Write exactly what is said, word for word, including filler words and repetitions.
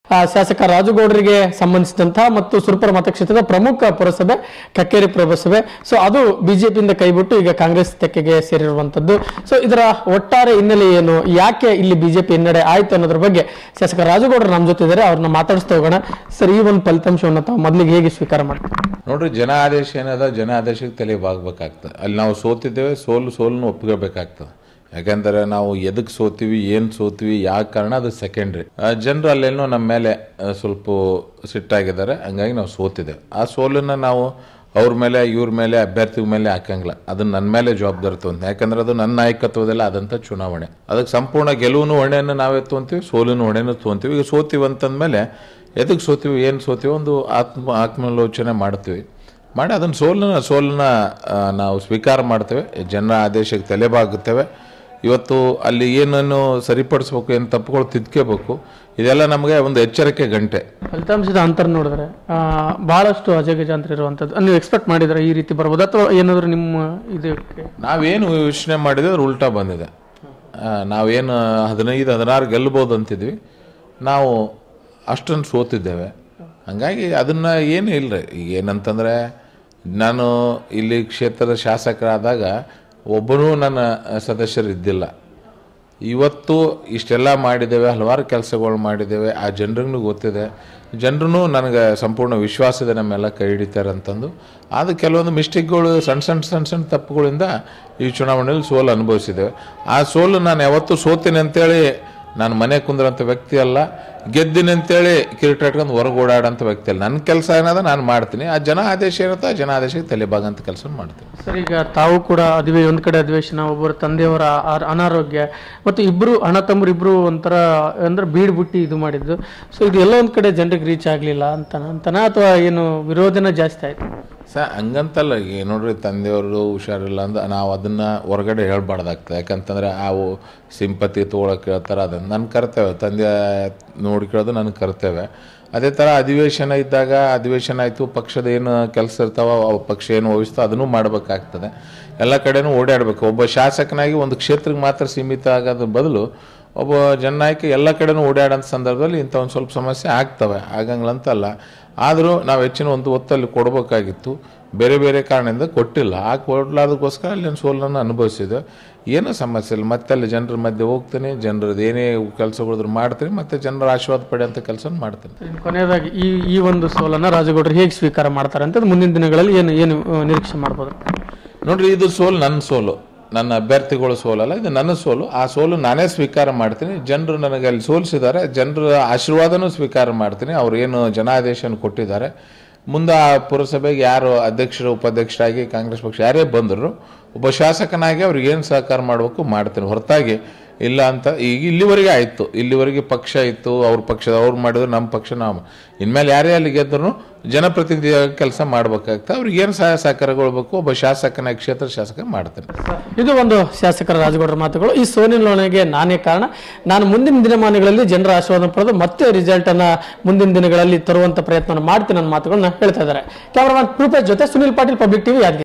ಶಾಸಕ ರಾಜು ಗೌಡರಿಗೆ ಸಂಬಂಧಿಸಿದಂತಹ ಮತ್ತು ಸುರಪುರ ಮತಕ್ಷೇತ್ರದ ಪ್ರಮುಖ ಪುರಸಭೆ ಕಕ್ಕೇರಿ ಪುರಸಭೆ. ಸೊ ಅದು ಬಿಜೆಪಿಯಿಂದ ಕೈಬಿಟ್ಟು ಈಗ ಕಾಂಗ್ರೆಸ್ ತೆಕ್ಕೆಗೆ ಸೇರಿರುವಂತದ್ದು. ಸೊ ಇದರ ಒಟ್ಟಾರೆ ಹಿನ್ನೆಲೆ ಏನು, ಯಾಕೆ ಇಲ್ಲಿ ಬಿಜೆಪಿ ಹಿನ್ನಡೆ ಆಯ್ತು ಅನ್ನೋದ್ರ ಬಗ್ಗೆ ಶಾಸಕ ರಾಜು ಗೌಡರು ನಮ್ಮ ಜೊತೆ ಇದ್ದಾರೆ, ಅವ್ರನ್ನ ಮಾತಾಡಿಸ್ತಾ ಹೋಗೋಣ. ಸರ್, ಈ ಒಂದು ಫಲಿತಾಂಶವನ್ನು ತಾವು ಮೊದಲಿಗೆ ಹೇಗೆ ಸ್ವೀಕಾರ ಮಾಡ್ತೀವಿ? ನೋಡ್ರಿ, ಜನ ಆದೇಶ ಏನದ, ಜನ ಆದೇಶಕ್ಕೆ ತಲೆಬಾಗಬೇಕಾಗ್ತದೆ. ಅಲ್ಲಿ ನಾವು ಸೋತಿದ್ದೇವೆ, ಸೋಲು ಸೋಲನ್ನು ಒಪ್ಕೋಬೇಕಾಗ್ತದೆ. ಯಾಕೆಂದರೆ ನಾವು ಎದಕ್ಕೆ ಸೋತೀವಿ, ಏನು ಸೋತೀವಿ, ಯಾವ ಕಾರಣ, ಅದು ಸೆಕೆಂಡ್ರಿ. ಜನರು ಅಲ್ಲೇನೋ ನಮ್ಮ ಮೇಲೆ ಸ್ವಲ್ಪ ಸಿಟ್ಟಾಗಿದ್ದಾರೆ, ಹಂಗಾಗಿ ನಾವು ಸೋತಿದ್ದೇವೆ. ಆ ಸೋಲನ್ನು ನಾವು ಅವ್ರ ಮೇಲೆ ಇವ್ರ ಮೇಲೆ ಅಭ್ಯರ್ಥಿ ಮೇಲೆ ಹಾಕಂಗಿಲ್ಲ, ಅದನ್ನ ನನ್ನ ಮೇಲೆ ಜವಾಬ್ದಾರಿ ತೊಗೊಂತೀವಿ. ಯಾಕಂದ್ರೆ ಅದು ನನ್ನ ನಾಯಕತ್ವದಲ್ಲಿ ಆದಂಥ ಚುನಾವಣೆ. ಅದಕ್ಕೆ ಸಂಪೂರ್ಣ ಗೆಲುವನ್ನು ಹೊಣೆಯನ್ನು ನಾವೇ ತೊಗೊಂತೀವಿ, ಸೋಲಿನ ಹೊಣೆಯನ್ನು ತೊಗೊಂತೀವಿ. ಈಗ ಸೋತೀವಿ ಅಂತಂದಮೇಲೆ ಎದಕ್ಕೆ ಸೋತೀವಿ, ಏನು ಸೋತೀವಿ, ಒಂದು ಆತ್ಮ ಆತ್ಮಾಲೋಚನೆ ಮಾಡ್ತೀವಿ. ಮಾಡಿ ಅದನ್ನು ಸೋಲನ್ನ ಸೋಲನ್ನ ನಾವು ಸ್ವೀಕಾರ ಮಾಡ್ತೇವೆ, ಜನರ ಆದೇಶಕ್ಕೆ ತಲೆಬಾಗುತ್ತೇವೆ. ಇವತ್ತು ಅಲ್ಲಿ ಏನನ್ನು ಸರಿಪಡಿಸ್ಬೇಕು, ಏನು ತಪ್ಪುಗಳು ತಿದ್ಕೋಬೇಕು, ಇದೆಲ್ಲ ನಮಗೆ ಒಂದು ಎಚ್ಚರಿಕೆ ಗಂಟೆ. ಫಲಿತಾಂಶದ ಅಂತರ ನೋಡಿದ್ರೆ ಬಹಳಷ್ಟು ಅಜಗಜಾಂತರ ಇರುವಂಥದ್ದು. ನೀವು ಎಕ್ಸ್ಪೆಕ್ಟ್ ಮಾಡಿದ್ರೆ ಈ ರೀತಿ ಬರ್ಬೋದು, ಅಥವಾ ಏನಾದರೂ ನಿಮ್ಮ ಇದಕ್ಕೆ ನಾವೇನು ಯೋಚನೆ ಮಾಡಿದ್ರೆ ಅದ್ರ ಉಲ್ಟಾ ಬಂದಿದೆ. ನಾವೇನು ಹದಿನೈದು ಹದಿನಾರು ಗೆಲ್ಲಬಹುದು ಅಂತಿದ್ವಿ, ನಾವು ಅಷ್ಟನ್ನು ಸೋತಿದ್ದೇವೆ. ಹಂಗಾಗಿ ಅದನ್ನು ಏನು ಇಲ್ಲರಿ. ಈಗ ಏನಂತಂದರೆ, ನಾನು ಇಲ್ಲಿ ಕ್ಷೇತ್ರದ ಶಾಸಕರಾದಾಗ ಒಬ್ಬನೂ ನನ್ನ ಸದಸ್ಯರು ಇದ್ದಿಲ್ಲ. ಇವತ್ತು ಇಷ್ಟೆಲ್ಲ ಮಾಡಿದ್ದೇವೆ, ಹಲವಾರು ಕೆಲಸಗಳು ಮಾಡಿದ್ದೇವೆ. ಆ ಜನರಿಗೂ ಗೊತ್ತಿದೆ, ಜನರೂ ನನಗೆ ಸಂಪೂರ್ಣ ವಿಶ್ವಾಸ ಇದೆ ನಮ್ಮೆಲ್ಲ ಕೈ ಹಿಡಿತಾರೆ ಅಂತಂದು. ಅದು ಕೆಲವೊಂದು ಮಿಸ್ಟೇಕ್ಗಳು, ಸಣ್ಣ ಸಣ್ಣ ಸಣ್ಣ ಸಣ್ಣ ತಪ್ಪುಗಳಿಂದ ಈ ಚುನಾವಣೆಯಲ್ಲಿ ಸೋಲು ಅನುಭವಿಸಿದ್ದೇವೆ. ಆ ಸೋಲು ನಾನು ಯಾವತ್ತೂ ಸೋತೀನಿ ಅಂತೇಳಿ ನಾನು ಮನೆ ಕುಂದ್ರಂಥ ವ್ಯಕ್ತಿ ಅಲ್ಲ, ಗೆದ್ದಿನಿ ಅಂತೇಳಿ ಕಿರೀಟ ಇಟ್ಕೊಂಡು ಹೊರಗೆ ಓಡಾಡೋಂಥ ವ್ಯಕ್ತಿ ಅಲ್ಲ. ನನ್ನ ಕೆಲಸ ಏನದ ನಾನು ಮಾಡ್ತೀನಿ, ಆ ಜನ ಆದೇಶ ಇರುತ್ತೆ, ಆ ಜನ ಆದೇಶಕ್ಕೆ ತಲೆಬಾಗಂತ ಕೆಲಸ ಮಾಡ್ತೀನಿ. ಸರ್, ಈಗ ತಾವು ಕೂಡ ಅಧಿವೇ ಒಂದು ಕಡೆ ಅಧಿವೇಶನ, ಒಬ್ಬರು ತಂದೆಯವರ ಅನಾರೋಗ್ಯ, ಮತ್ತು ಇಬ್ಬರು ಅಣ್ಣ ತಮ್ಮರು ಇಬ್ಬರು ಒಂಥರ ಅಂದ್ರೆ ಬೀಡ್ ಬಿಟ್ಟು ಇದು ಮಾಡಿದ್ದು. ಸೊ ಇದು ಎಲ್ಲ ಒಂದು ಕಡೆ ಜನರಿಗೆ ರೀಚ್ ಆಗಲಿಲ್ಲ ಅಂತನ ಅಂತನ ಅಥವಾ ಏನು ವಿರೋಧನ ಜಾಸ್ತಿ ಆಯಿತು? ಸರ್, ಹಂಗಂತಲ್ಲ. ಈಗ ನೋಡ್ರಿ, ತಂದೆಯವರು ಹುಷಾರಿಲ್ಲ ಅಂದ್ರೆ ನಾವು ಅದನ್ನು ಹೊರಗಡೆ ಹೇಳ್ಬಾರ್ದಾಗ್ತದೆ. ಯಾಕಂತಂದರೆ ಆ ಸಿಂಪತಿ ತೊಗೊಳಕ್ಕೆ ಹೇಳ್ತಾರೆ, ಅದನ್ನು ನನ್ನ ಕರ್ತವ್ಯ. ತಂದೆ ನೋಡ್ಕೊಳ್ಳೋದು ನನ್ನ ಕರ್ತವ್ಯ. ಅದೇ ಥರ ಅಧಿವೇಶನ ಇದ್ದಾಗ ಅಧಿವೇಶನ ಆಯಿತು, ಪಕ್ಷದ ಏನು ಕೆಲಸ ಇರ್ತಾವ, ಪಕ್ಷ ಏನು ವಹಿಸ್ತೋ ಅದನ್ನು ಮಾಡಬೇಕಾಗ್ತದೆ. ಎಲ್ಲ ಕಡೆನೂ ಓಡಾಡಬೇಕು. ಒಬ್ಬ ಶಾಸಕನಾಗಿ ಒಂದು ಕ್ಷೇತ್ರಕ್ಕೆ ಮಾತ್ರ ಸೀಮಿತ ಆಗೋದ್ರ ಬದಲು ಒಬ್ಬ ಜನನಾಯಕ ಎಲ್ಲ ಕಡೆನೂ ಓಡಾಡೋಂಥ ಸಂದರ್ಭದಲ್ಲಿ ಇಂಥ ಒಂದು ಸ್ವಲ್ಪ ಸಮಸ್ಯೆ ಆಗ್ತವೆ, ಆಗಂಗ್ಲಂತಲ್ಲ. ಆದರೂ ನಾವು ಹೆಚ್ಚಿನ ಒಂದು ಒತ್ತಲ್ಲಿ ಕೊಡಬೇಕಾಗಿತ್ತು, ಬೇರೆ ಬೇರೆ ಕಾರಣದಿಂದ ಕೊಟ್ಟಿಲ್ಲ. ಆ ಕೊಡಲಾದಕ್ಕೋಸ್ಕರ ಅಲ್ಲಿ ಒಂದು ಸೋಲನ್ನು ಅನುಭವಿಸಿದೆ. ಏನೂ ಸಮಸ್ಯೆ ಇಲ್ಲ. ಮತ್ತೆ ಅಲ್ಲಿ ಜನರ ಮಧ್ಯೆ ಹೋಗ್ತೀನಿ, ಜನರದ್ದು ಏನೇ ಕೆಲಸಗಳಿದ್ರು ಮಾಡ್ತೀನಿ, ಮತ್ತು ಜನರ ಆಶೀರ್ವಾದ ಪಡೆಯೋಂಥ ಕೆಲಸ ಮಾಡ್ತೀನಿ. ಕೊನೆಯದಾಗಿ ಈ ಈ ಒಂದು ಸೋಲನ್ನು ರಾಜಗೌಡರು ಹೇಗೆ ಸ್ವೀಕಾರ ಮಾಡ್ತಾರೆ ಅಂತ ಮುಂದಿನ ದಿನಗಳಲ್ಲಿ ಏನು ಏನು ನಿರೀಕ್ಷೆ ಮಾಡ್ಬೋದು? ನೋಡಿರಿ, ಇದು ಸೋಲು ನನ್ನ ಸೋಲು, ನನ್ನ ಅಭ್ಯರ್ಥಿಗಳು ಸೋಲಲ್ಲ, ಇದು ನನ್ನ ಸೋಲು. ಆ ಸೋಲು ನಾನೇ ಸ್ವೀಕಾರ ಮಾಡ್ತೀನಿ. ಜನರು ನನಗೆ ಅಲ್ಲಿ ಸೋಲಿಸಿದ್ದಾರೆ, ಜನರ ಆಶೀರ್ವಾದನೂ ಸ್ವೀಕಾರ ಮಾಡ್ತೀನಿ. ಅವ್ರು ಏನು ಜನಾದೇಶನ ಕೊಟ್ಟಿದ್ದಾರೆ, ಮುಂದೆ ಆ ಪುರಸಭೆಗೆ ಯಾರು ಅಧ್ಯಕ್ಷರು ಉಪಾಧ್ಯಕ್ಷರಾಗಿ ಕಾಂಗ್ರೆಸ್ ಪಕ್ಷ ಯಾರೇ ಬಂದರು, ಒಬ್ಬ ಶಾಸಕನಾಗಿ ಅವ್ರಿಗೆ ಏನು ಸಹಕಾರ ಮಾಡಬೇಕು ಮಾಡ್ತೀನಿ. ಹೊರತಾಗಿ ಇಲ್ಲ ಅಂತ ಈಗ ಇಲ್ಲಿವರೆಗೆ ಆಯಿತು, ಇಲ್ಲಿವರೆಗೆ ಪಕ್ಷ ಇತ್ತು, ಅವ್ರ ಪಕ್ಷದ ಅವ್ರು ಮಾಡಿದ್ರು, ನಮ್ಮ ಪಕ್ಷ ನಾವು. ಇನ್ಮೇಲೆ ಯಾರೇ ಅಲ್ಲಿ ಗೆದ್ದರೂ ಜನಪ್ರತಿನಿಧಿ ಕೆಲಸ ಮಾಡ್ಬೇಕಾಗ್ತದೆ. ಅವ್ರಿಗೆ ಏನು ಸಹಾಯ ಸಹಕಾರಗೊಳ್ಬೇಕು, ಒಬ್ಬ ಶಾಸಕನ ಕ್ಷೇತ್ರ ಶಾಸಕ ಮಾಡ್ತೇನೆ. ಇದು ಒಂದು ಶಾಸಕರ ರಾಜಗೌಡರ ಮಾತುಗಳು. ಈ ಸೋಲಿನೊಳಗೆ ನಾನೇ ಕಾರಣ, ನಾನು ಮುಂದಿನ ದಿನಮಾನಗಳಲ್ಲಿ ಜನರ ಆಶೀರ್ವಾದ ಪಡೆದು ಮತ್ತೆ ರಿಸಲ್ಟ್ ಅನ್ನ ಮುಂದಿನ ದಿನಗಳಲ್ಲಿ ತರುವಂತ ಪ್ರಯತ್ನ ಮಾಡ್ತೀನಿ ನನ್ನ ಮಾತುಗಳನ್ನ ಹೇಳ್ತಾ ಇದ್ದಾರೆ. ಕ್ಯಾಮರಾಮನ್ ರೂಪೇಶ್ ಜೊತೆ ಸುನಿಲ್ ಪಾಟೀಲ್, ಪಬ್ಲಿಕ್ ಟಿವಿ, ಯಾದಗಿರಿ.